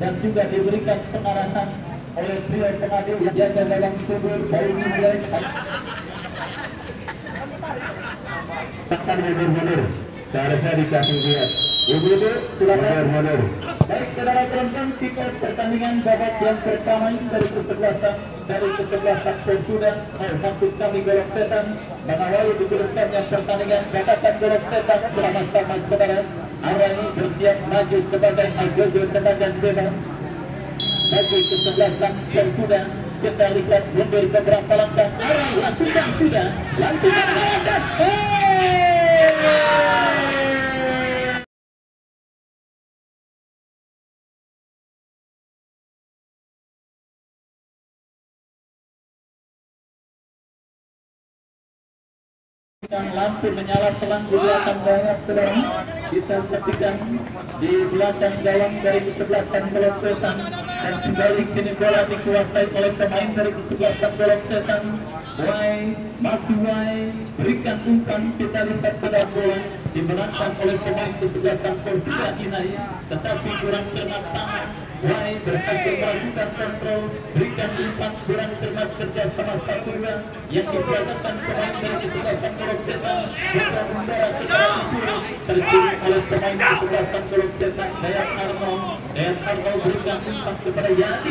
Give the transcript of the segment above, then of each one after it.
dan juga diberikan pengarahan oleh pria pengadil yang jaga dalam sumber bau mulai tekan mundur ke arah saya dikasih lihat ibu-ibu silakan mundur. Baik saudara penonton, kita pertandingan babak yang pertama dari kesebelasan Portuda masuk kami golok setan mengawali digelarkannya pertandingan batakan golok setan bersama-sama saudara. Arani bersiap maju sebagai agogo tendangan bebas bagi kesebelasan Portuda. Kita lihat mundur beberapa langkah, Arani lakukan sudah langsung mengalahkan. Lampu menyala pelan di belakang gawang saudara. Kita saksikan di belakang gawang dari kesebelasan golok setan dan kembali kini bola dikuasai oleh pemain dari kesebelasan golok setan. Wai masih Wai berikan umpan, kita lihat saudara bola dimenangkan oleh pemain kesebelasan Portugal ini, tetapi kurang cermat tangan. Wai berhasil melakukan kontrol, berikan umpan, kurang cermat kerja sama satunya yang diperagakan pemain dari kesebelasan golok setan. Buka mendarat secara betul terjun oleh pemain kesebelasan golok setan Dayat Arnold berikan umpan kepada Yadi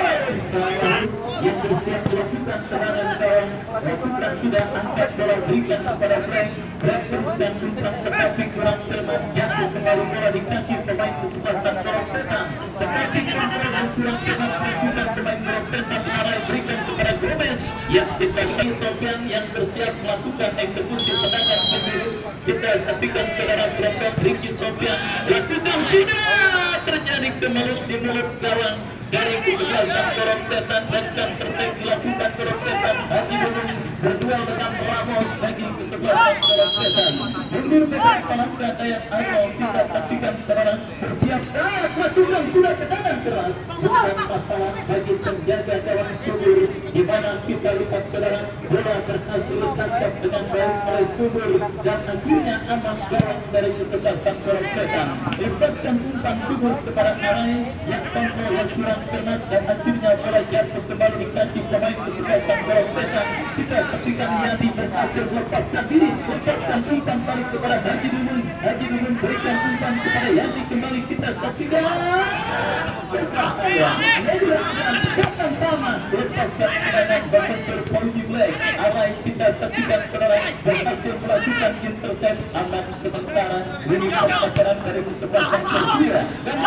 salah yang bersiap melakukan tendangan gawang. Masukkan sudah angkat bola berikan kepada Frank dan umpan tetapi kurang cermat, jatuh kembali bola di kaki pemain kesebelasan golok setan. Tetapi kontrol dan kurang cermat melakukan pemain golok setan arah berikan kepada Gomez yang dipegang Sofian yang bersiap melakukan eksekusi tendangan sendiri. Kita saksikan saudara Prophet Ricky Sofian lakukan sudah terjadi kemelut di mulut gawang dari kesebelasan golok setan dan tertek dilakukan golok setan. Haji Bubun berduel dengan Ramos bagi kesebelasan golok setan. Mundur beberapa langkah Dayat Arnold, kita saksikan saudara bersiap lakukan sudah tendangan keras, bukan masalah bagi penjaga gawang Subur, di mana kita lihat saudara bola berhasil ditangkap dengan baik oleh Subur dan akhirnya aman gawang dari kesebelasan golok setan. Lepaskan umpan Subur kepada Arai yang kontrol dan kurang cermat dan akhirnya bola jatuh kembali di kaki pemain kesebelasan golok setan. Kita saksikan Yadi berhasil melepaskan diri, lepaskan umpan balik kepada Haji Bubun. Haji Bubun berikan umpan kepada Yadi kembali, kita saksikan berbahaya. Kapan Tama lepaskan tendangan berbentur Pauji Black. Arai kita saksikan saudara berhasil melakukan intercept aman sementara ini pertahanan dari kesebelasan Portugal.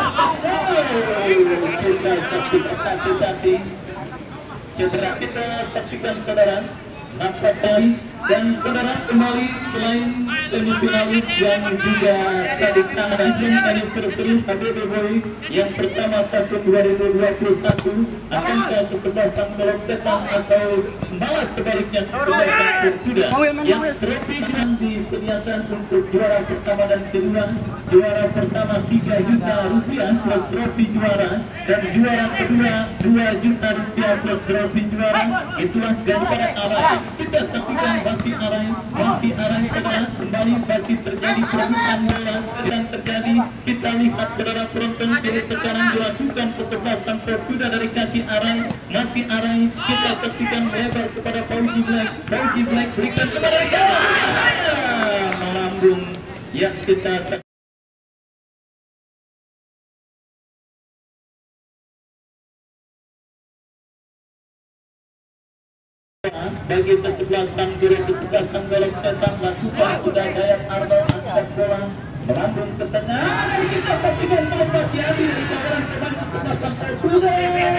Kita saksikan hati-hati cedera, kita saksikan saudara nampak kali dan saudara kembali selain semifinalis yang juga tadi tanggal anniversary HBB Boy yang pertama tahun 2021 akankah kesebelasan golok setan atau malah sebaliknya kesebelasan Portugal yang trofi yang disediakan untuk juara pertama dan kedua. Juara pertama 3 juta rupiah plus trofi juara dan juara kedua 2 juta rupiah plus trofi juara. Itulah daripada Arai. Kita saksikan masih Arai saudara, kembali masih terjadi perebutan bola dan terjadi, kita lihat saudara penonton jadi sekarang dilakukan kesebelasan Portugal dari kaki Arai, masih Arai, kita saksikan lebar kepada Pauji Black berikan kepada melambung yang kita bagi kesebelasan golok setan lakukan sudah Dayat Arnold angkat bola melambung ke tengah dan kita saksikan melepas Yadi dari kawanan pemain kesebelasan Portugal.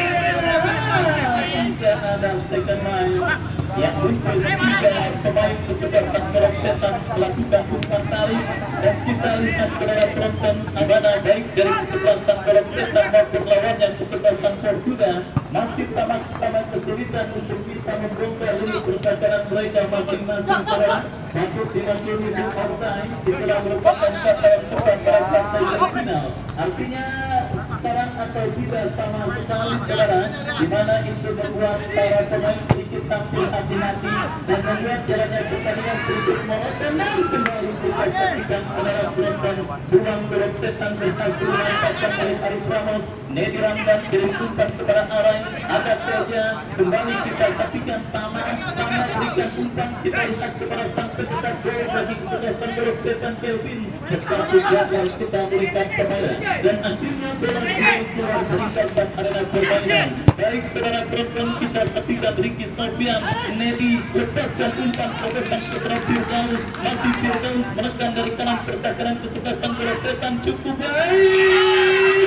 Tidak ada second line yang muncul 3 pemain kesebelasan golok setan melakukan umpan tarik dan kita lihat saudara penonton abana baik dari kesebelasan golok setan maupun lawannya kesebelasan Portugal masih sama-sama kesulitan untuk bisa membongkar lini pertahanan mereka masing-masing saudara. Patut dimaklumi di partai setelah merupakan kata yang tepat pada partai final. Artinya sekarang atau tidak sama sekali saudara, di mana itu membuat para pemain sedikit sedikit tampil hati-hati dan membuat jalannya pertandingan sedikit monoton, dan kembali kita saksikan saudara penonton buang golok setan berhasil dimanfaatkan oleh Arif Ramos. Nedi Ramdan kirim umpan kepada Arai, ada saja kembali kita saksikan Tama berikan umpan, kita lihat kepada sang pencetak gol bagi kesebelasan golok setan Kelvin, tetapi gagal kita melihat kepada dan akhirnya bola keluar dari sarban arena permainan. Baik saudara penonton, kita saksikan Ricky Sofian, Nedi lepaskan umpan terobosan kepada Firdaus, masih Firdaus menekan dari kanan pertahanan kesebelasan golok setan, cukup baik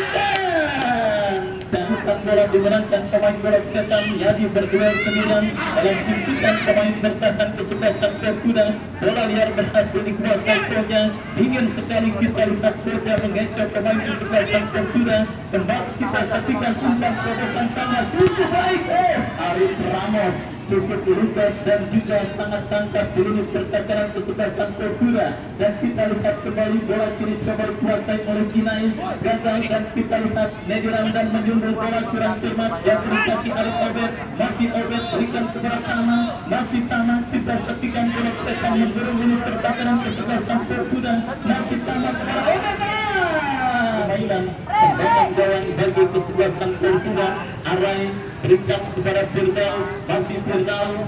dan bola dimenangkan pemain golok setan. Jadi berduel sendirian dalam himpitan pemain bertahan kesebelasan Garuda. Bola liar berhasil dikuasai Koja, ingin sekali kita lihat Koja mengecoh pemain kesebelasan Garuda. Kembali kita saksikan umpan terobosan Tama, cukup baik Arif Ramos cukup lugas dan juga sangat tangkas di lini pertahanan kesebelasan Garuda. Dan kita lihat kembali bola kiri coba dikuasai oleh Ginai, gagal, dan kita lihat Nedi Ramdan menjundul bola kurang cermat yang kaki Arif Obed, masih Obed berikan kepada Tama, masih Tama, kita saksikan golok setan menggurung lini pertahanan kesebelasan Garuda, masih Tama kepada Obed, permainan tendangan gawang bagi kesebelasan Garuda. Arai berikan kepada Firdaus, masih Firdaus,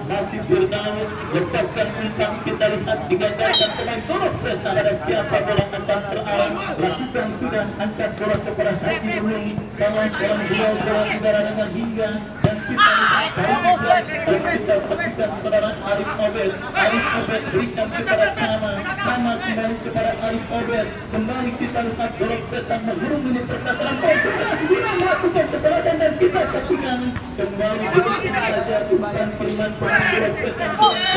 lepaskan umpan, kita lihat digagalkan pemain golok setan. Ada siapa bola akan terarah, lakukan sudah, angkat bola kepada Haji Ulung, kalau dalam duel bola udara dengan hingga, dan kita lihat dan kita saksikan saudara Arif Obed berikan kepada Tama kembali kepada Arif Obed, kembali kita lihat golok setan menggurung ini pertahanan Garuda, melakukan kesalahan dan kita saksikan kembali begitu saja umpan Firman golok setan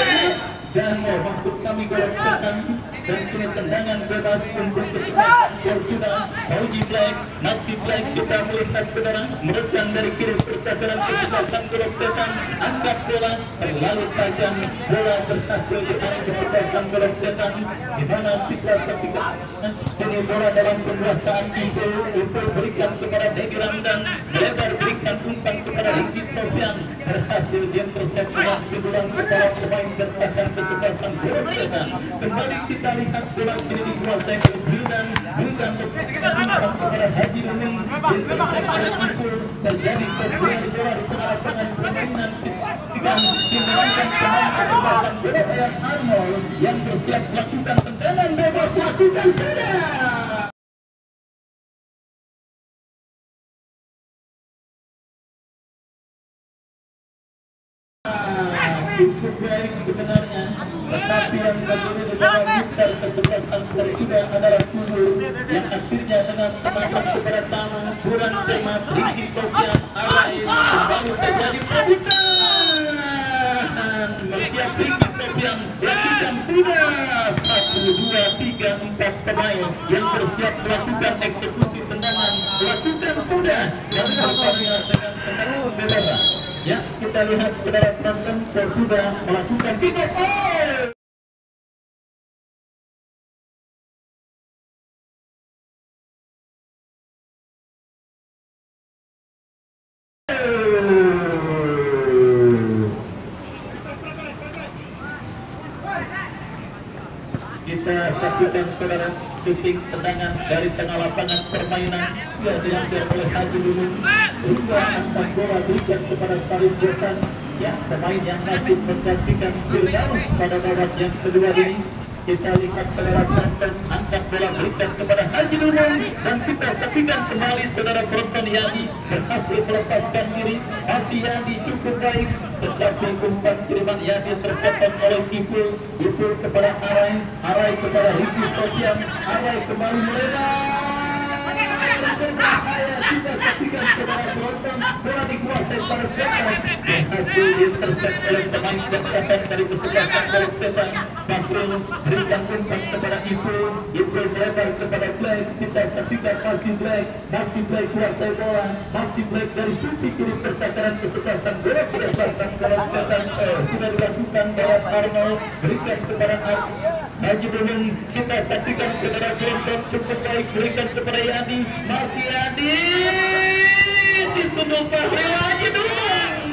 dan maksud kami golok setan, dan kini tendangan bebas untuk kesebelasan Garuda. Fauji Black, masih Black, kita melihat saudara merekam dari kiri pertahanan kesebelasan golok setan, angkat bola terlalu tajam, bola berhasil diambil kesebelasan golok setan, di mana kita saksikan kini bola dalam penguasaan Ibu berikan kepada Nedi Ramdan, melebar berikan umpan kepada Ricky Sofian, berhasil diintersepsi dan sebulan kepala pemain bertahan kesebelasan golok setan. Kembali kita lihat bola kini dikuasai oleh Bildan umpan kepada Haji Ulung, intersepsi Ibu, terjadi kemudian bola di tengah lapangan permainan dengan dimenangkan pemain kesebelasan golok setan Arnold yang bersiap melakukan tendangan bebas, lakukan sudah. Cukup baik sebenarnya, tetapi yang terjadi di dalam mister kesebelasan Garuda adalah Subur yang akhirnya dengan semangat kepada Tama kurang cermat Ricky Sofian, Arai kembali terjadi perebutan, bersiap Ricky Sofian lakukan sudah 1, 2, 3, 4 pemain yang bersiap melakukan eksekusi tendangan, lakukan sudah dan pertandingan dengan tendangan bebas. Ya, kita lihat saudara penonton Garuda melakukan kick off. Kita saksikan saudara shooting tendangan dari tengah lapangan permainan yang diambil oleh Haji Ulung, hingga angkat bola berikan kepada Sarif Botan, ya, pemain yang masih menggantikan Firdaus pada babak yang kedua ini. Kita lihat saudara penonton, angkat bola berikan kepada Haji Ulung, dan kita saksikan kembali saudara penonton Yadi berhasil melepaskan diri, masih Yadi cukup baik, tetapi umpan kiriman Yadi terpotong oleh Ipul kepada Arai kepada Ricky Sofian, Arai kembali melebar berbahaya. Kita saksikan saudara penonton, bola dikuasai pada belakang, berhasil diintersep oleh pemain bertahan dari kesebelasan golok setan. Bahrul berikan umpan kepada Ipul melebar kepada Black, kita saksikan masih Black kuasai bola, masih Black dari sisi kiri pertahanan kesebelasan golok setan, sudah dilakukan lewat Arnold, berikan kepada Haji Ulung, kita saksikan saudara penonton cukup baik, berikan kepada Yadi, masih Yadi disundul Fahri Haji Ulung, ada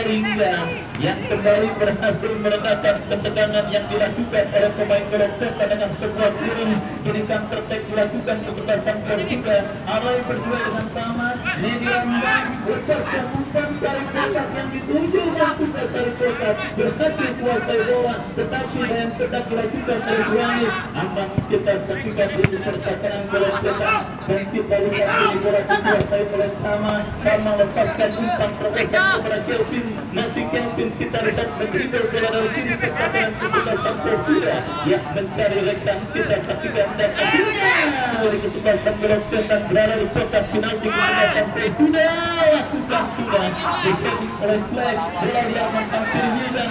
Lingga yang kembali berhasil meredakan ketegangan yang dilakukan oleh pemain golok serta dengan sebuah kiri counter attack dilakukan kesebelasan Portugal. Alay berdua dengan sama, Nedi Rambang lepaskan umpan sari kotak yang dituju dan tugas sari kotak berhasil kuasai bola, tetapi yang tetap dilakukan oleh Duaid. Ambang kita saksikan ini pertakaran golok setan dan kita lihat ini bola dikuasai oleh Tama lepaskan umpan terobosan kepada Kelvin. Masih Kelvin kita lihat berdribble bola dari kiri pertakaran kesebelasan Portugal yang mencari rekan kita saksikan dan akhirnya dari kesebelasan golok setan berada di kotak penalti kesebelasan Portugal. Lakukan sudah dikredit oleh flag, bola diamankan kiri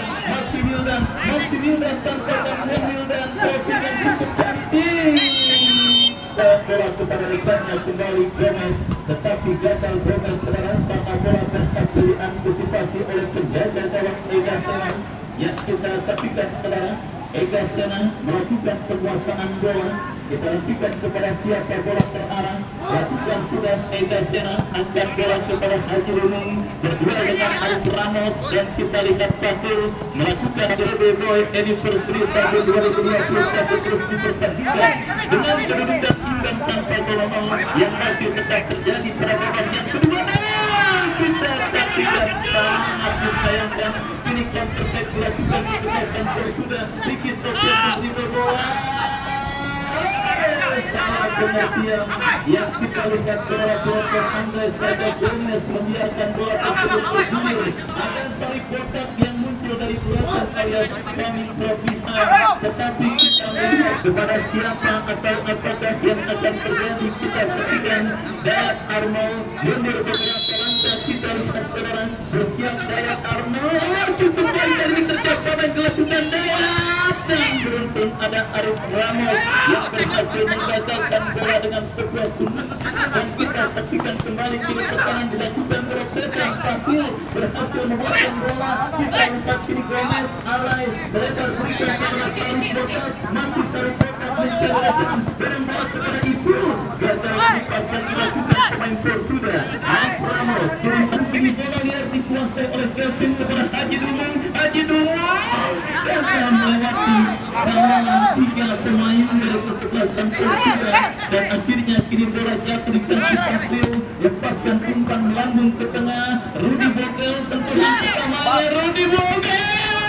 Wildan tanpa gangguan Wildan, crossing yang cukup cantik. Bola kepada rekannya kembali Gomez, tetapi gagal Gomez sekarang karena bola berhasil diantisipasi oleh penjaga gawang Ega Sena. Yang kita saksikan sekarang Ega Sena melakukan penguasaan bola. Kita nantikan kepada siapa bola terarah. Lakukan sudah Ega Sena, angkat bola kepada Haji Lunung, berdua dengan Arif Ramos, dan kita lihat Fadil melakukan derby boy anniversary tahun 2021 terus dipertandingkan dengan kedudukan imbang tanpa gol yang masih tetap terjadi pada babak yang kedua. Kita saksikan sangat disayangkan ini counter attack dilakukan di sebelah Portugal. Ricky Sofian menerima bola. Sangat pengertian yang kita lihat secara pelopor Andre Saga Gomez membiarkan bola tersebut bergulir. Ada sari kotak yang muncul dari belakang alias coming from behind, tetapi kita melihat kepada siapa atau apakah yang akan terjadi. Kita saksikan Dayat Arnold mundur beberapa langkah. Kita lihat sekarang bersiap Dayat Arnold, cukup baik dari kerjasama yang dilakukan Dayat, dan beruntung ada Arif Ramos yang berhasil menggagalkan bola dengan sebuah sundut. Dan kita saksikan kembali kini pertahanan dilakukan golok setan. Fadil berhasil memotong bola. Kita lihat kini Gomez alay, mereka berikan kepada Sari Kotak, masih Sari Kotak mencari barang bola kepada Ibu, gagal dipaskan dilakukan pemain Portugal. Arif Ramos kirimkan kini bola liar dikuasai oleh Kelvin kepada Haji Dumung. Haji Dumung gagal melewati kalangan tiga pemain dari kesebelasan Portugal, dan akhirnya kini bola jatuh di kaki Fadil, lepaskan umpan melambung ke tengah. Rudi Bogel sentuhan pertamanya, Rudi Bogel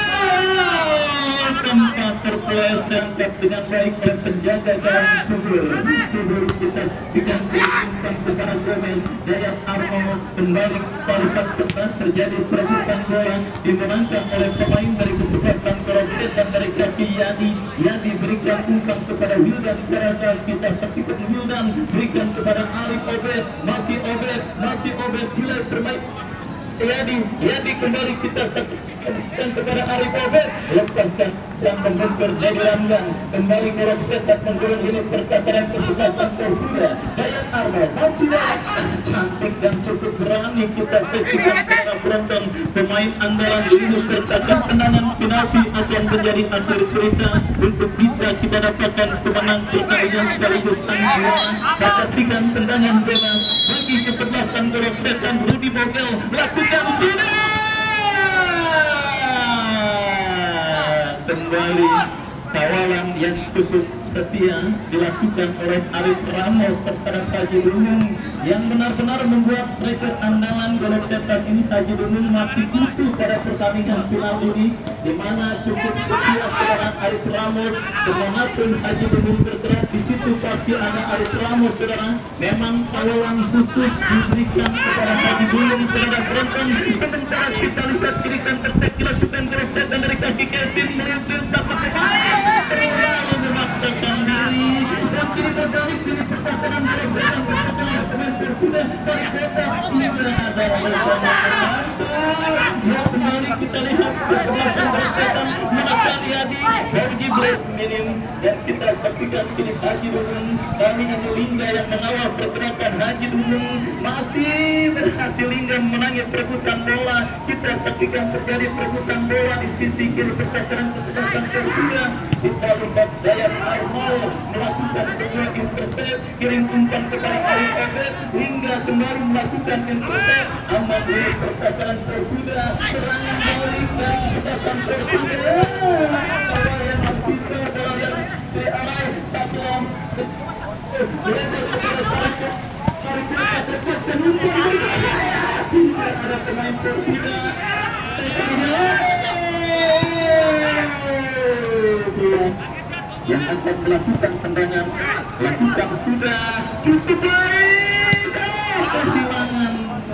sempat terpeleset dengan baik oleh penjaga gawang Subur. Kita diganti umpan kepada Gomez. Dayat Arnold kembali balikan serta terjadi perebutan bola dimenangkan oleh pemain dari kesebelasan golok setan dari kaki Yadi. Yadi berikan umpan kepada Wildan Karadas. Kita saksikan Wildan berikan kepada Arif Obed, masih Obed mulai bermain. Yadi kembali kita saksikan kepada Arif Obed, lepaskan dan membungkur dari Rambang. Kembali golok setan menggulung ini pertakaran kesebelasan Portugal. Dayat Arnold masih Dayat, cantik dan cukup berani. Kita saksikan para penonton pemain andalan ini pertakaran tendangan penalti akan menjadi akhir cerita untuk bisa kita dapatkan kemenangan pertandingan sekaligus sang juara. Kita saksikan tendangan bebas bagi kesebelasan golok setan. Rudi Bogel lakukan sudah kembali kawalan yang cukup setia dilakukan oleh Arif Ramos terhadap Haji Dumung yang benar-benar membuat striker andalan golok setan ini Haji Dumung mati kutu pada pertandingan final ini, di mana cukup setia seorang Arif Ramos. Kemanapun Haji Dumung bergerak di situ pasti ada Arif Ramos, saudara. Memang kawalan khusus diberikan kepada Haji Dumung, saudara. Beronton sementara kita lihat kirikan tertek dilakukan golok setan dari kaki Kevin menuju sampai ke terlalu memaksakan diri dan kini berbalik kini pertahanan golok setan pertahanan pemain Portugal. Sari Kotak ini adalah yang kembali kita lihat kesebelasan golok setan menekan Yadi dari Jibril minim, dan kita saksikan kini Haji Dumung. Kami ini Lingga yang mengawal pergerakan Haji Dumung masih berhasil Silingan menangi perebutan bola. Kita saksikan terjadi perebutan bola di sisi kiri pertahanan kesebelasan kedua. Kita lihat Dayat Armal melakukan sebuah intercept, kirim umpan kepada Arif Obed hingga kembali melakukan intercept. Aman di pertahanan kedua, serangan balik dan kesebelasan kedua. Bola yang tersisa, bola yang diarah satu ada pemain berbeda yang akan melakukan tendangan, lakukan sudah cukup baik. Kehilangan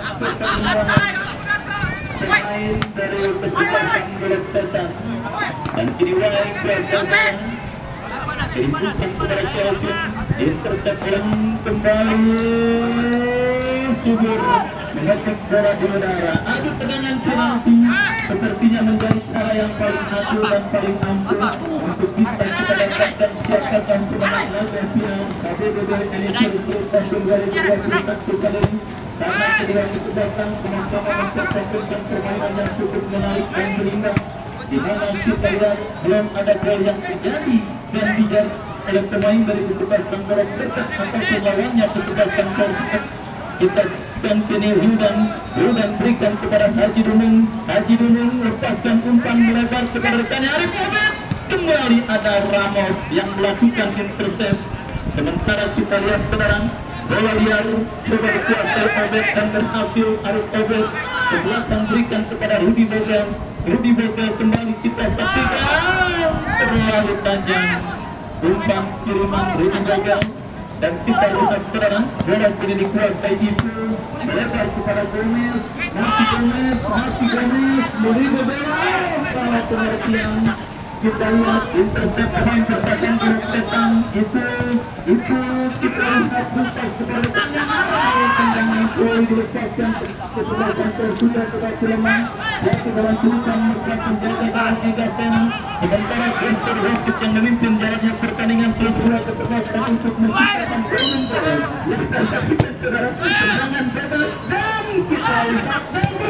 pemain dari kesebelasan Golok Setan dan kini Waing Prasetya diinputkan kepada Kelvin, intercept kembali Subur mengetuk bola di udara. Adu tendangan penalti sepertinya menjadi cara yang paling adil dan paling ampuh untuk bisa kita dapatkan siapkan tendangan laga final KBBB Indonesia tahun 2021 kali ini. Karena kedua kesebelasan sama-sama mempertahankan permainan yang cukup menarik dan berimbang, di mana kita lihat belum ada gol yang terjadi dan dijar oleh pemain dari kesebelasan Golok Setan atau lawannya kesebelasan Golok Setan. Kita continue Rudan berikan kepada Haji Dunung lepaskan umpan melebar kepada rekannya Arif Obed. Kembali ada Ramos yang melakukan intercept. Sementara kita lihat sekarang bola liar coba dikuasai Obed dan berhasil Arif Obed sebelakang berikan kepada Rudy Bogel kembali kita saksikan terlalu panjang umpan kiriman Rudy Bogel. Dan kita lihat sekarang bola kini dikuasai itu melebar kepada Gomez, masih Gomez, Mourinho beres salah pengertian. Kita lihat intercept pemain pertahanan Golok Setan itu kita lihat bukas kepada tendangan itu dilepaskan kesebelasan sudah kepada lemah waktu dalam tulisan mesra penjaga dalam Egasen. Sementara Chester Westwood yang memimpin jalannya pertandingan terus bola kesebelasan untuk menciptakan gol yang kita saksikan saudara, tendangan bebas dan kita lihat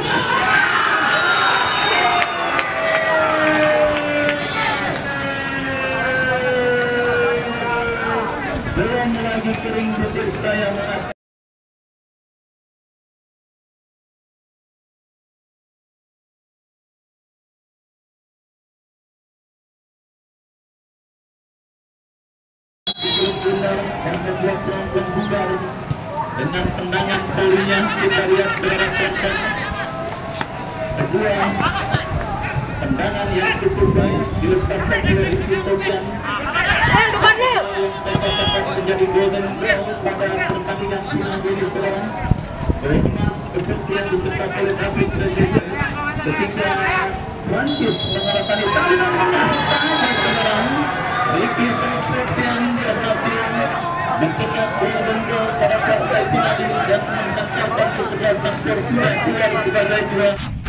belum lagi kering bibir saya mengatakan dan membuat penonton bubar dengan tendangan polinya. Kita lihat secara konsen sebuah tendangan yang cukup baik dilepaskan oleh Rizky Sofian yang saya katakan menjadi golden goal pada pertandingan final ini sekarang. Emas seperti yang dicetak oleh David Trezeguet ketika Prancis mengalahkan Italia sekarang. Rizky Sofian berhasil mencetak golden goal pada partai final ini dan mencatatkan kesebelasan Portugal keluar sebagai juara.